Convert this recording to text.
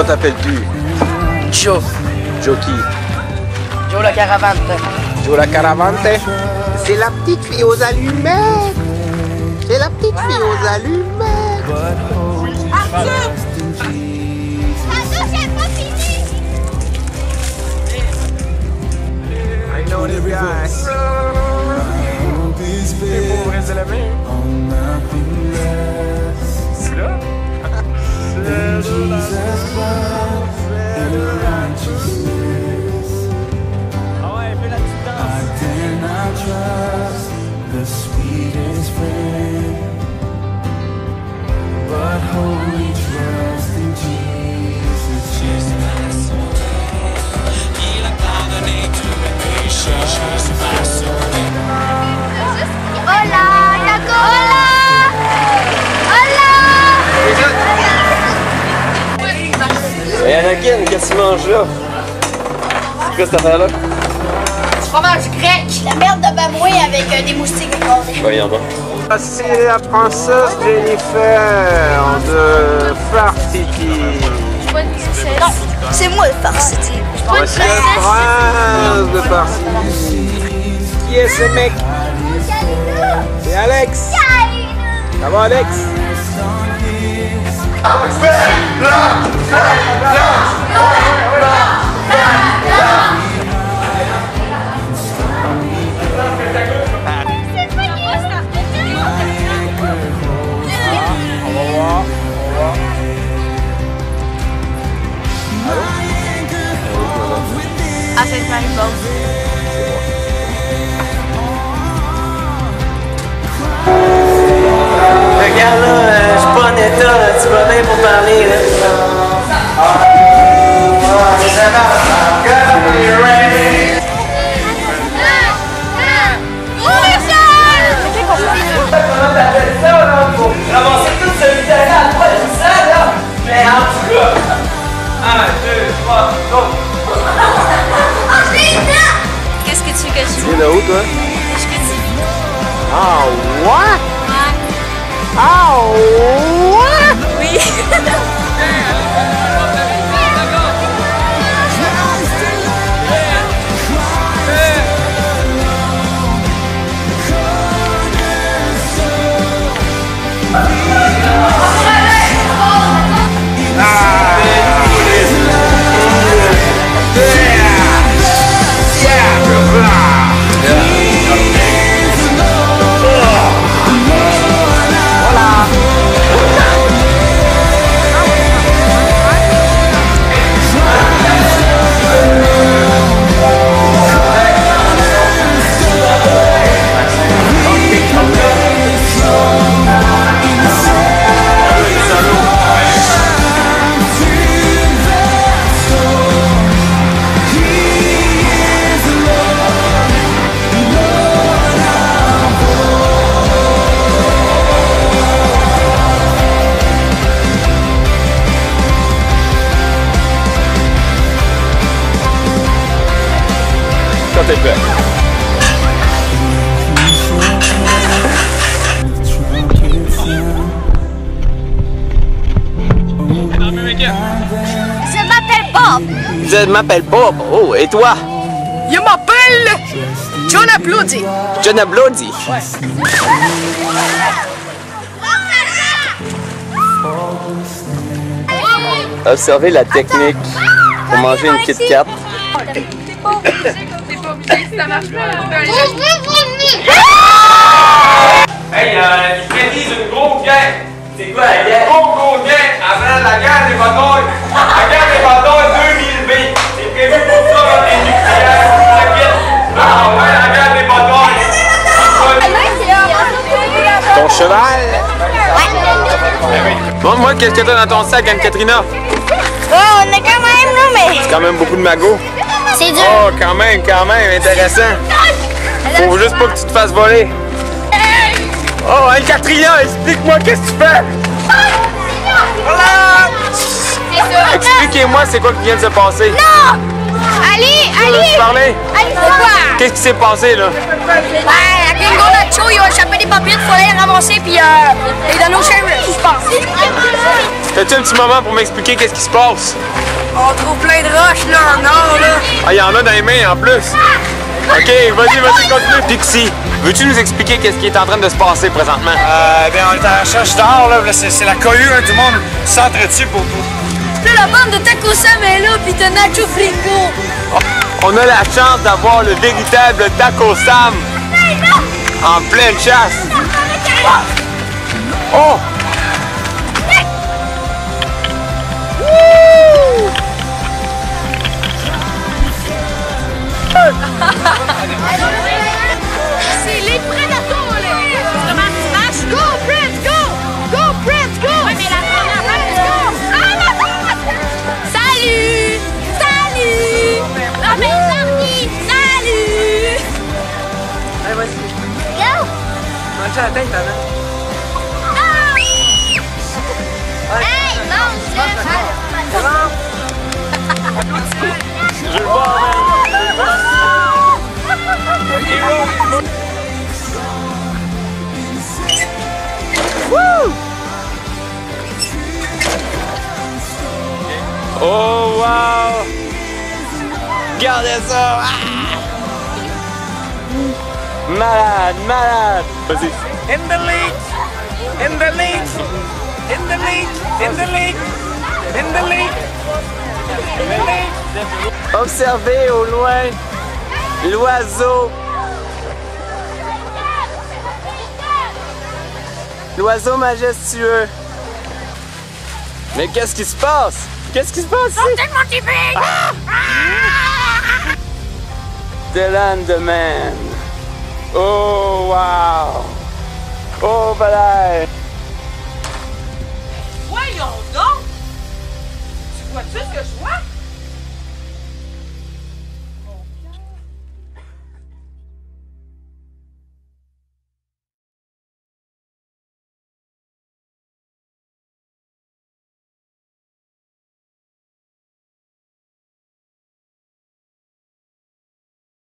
t'appelles-tu? Joe. Joe qui? Joe la Caravante. Joe la Caravante? C'est la petite fille aux allumettes! C'est la petite fille aux allumettes! Arthur! Arthur, j'ai pas fini! I know this guy. C'est pour rester la main. C'est là? Ah ouais, fais la petite Hola, Jacob! Hola! Hola! Hey Anakin, qu'est-ce que tu manges là? C'est quoi cette affaire-là? Du fromage grec, la merde de babouin avec des moustiques décorés. Voyons donc. C'est la princesse Jennifer de Fartiki. Non, c'est moi le farciti. Voici le prince de Fartiki. Qui est ce mec? C'est Alex. Ça va, Alex? À Sainte-Marie-Paul. Regarde là, je suis pas en état, là. Tu vas bien pour parler là. Ramasser tout ce terrain à toi, c'est ça là? Mais en tout cas, 1, 2, 3, go! Qu'est-ce que tu veux que je Tu viens de où, toi? Je que tu Ah, what? Ouais. Ah, what? Oui. Quand t'es prêt. Je m'appelle Bob. Je m'appelle Bob. Oh, et toi? Je m'appelle John Bloody. John Bloody. Observez la technique pour manger une Kit Kat. T'es pas obligé, si ça marche pas, on peut aller Hey, ils prédisent une grosse guerre. C'est quoi la guerre? Une grosse guerre avant la guerre des batailles. La guerre des batailles 2000 B. C'est prévu pour ça, les nucléaires, la guerre. Ah ouais, la guerre des batailles. Ton cheval? Montre-moi qu'est-ce que t'as dans ton sac, Anne-Katrina. Oh, on est quand même là, mais C'est quand même beaucoup de magots. c'est dur. Oh, quand même, intéressant. Faut juste pas que tu te fasses voler. Oh, Anne-Katrina, explique-moi qu'est-ce que tu fais? Voilà! Expliquez-moi c'est quoi qui vient de se passer. Non! Allez, veux parler? Pourquoi? Qu'est-ce qui s'est passé, là? Ben, à Gringo Nacho, ils ont échappé des papiers, il fallait les ramasser puis les donner au sheriff, je pense. T'as-tu un petit moment pour m'expliquer qu'est-ce qui se passe? On trouve plein de roches là en or là. Ah, il y en a dans les mains en plus. Ok, vas-y, continue. Pixie, veux-tu nous expliquer qu'est-ce qui est en train de se passer présentement? Bien, on est à la recherche d'or, là. C'est la cohue, hein. Tout le monde s'entretue pour. Là, la bande de Taco Sam est là, puis de Nacho Frigo. On a la chance d'avoir le véritable Taco Sam en pleine chasse. Oh! C'est les prédateurs, là. Comment tu marches? Go, Prince, go! Go, Prince, go! Ouais, mais la Prince, go! Ah, la Prince! Salut! Salut! Ah, mais sorti! Salut! Allez, vas-y. Go! Mange la tête, Anna. Hey, mange-le! Je le vois, oh wow! Regardez ça! Ah! Malade, malade! Vas-y. In the lead! In the lead! In the lead! In the lead! In the lead! In the lead! Observez au loin l'oiseau. L'oiseau majestueux. Mais qu'est-ce qui se passe? Qu'est-ce qui se passe ici? The Landman. Oh wow! Oh balai! Voyons donc! Tu vois-tu ce que je vois?